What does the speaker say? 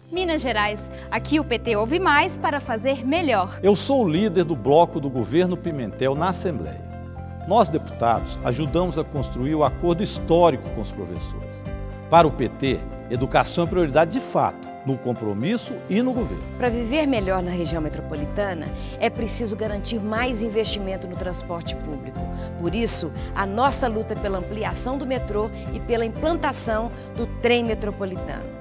Minas Gerais. Aqui o PT ouve mais para fazer melhor. Eu sou o líder do bloco do governo Pimentel na Assembleia. Nós, deputados, ajudamos a construir o acordo histórico com os professores. Para o PT, educação é prioridade de fato, no compromisso e no governo. Para viver melhor na região metropolitana, é preciso garantir mais investimento no transporte público. Por isso, a nossa luta é pela ampliação do metrô e pela implantação do trem metropolitano.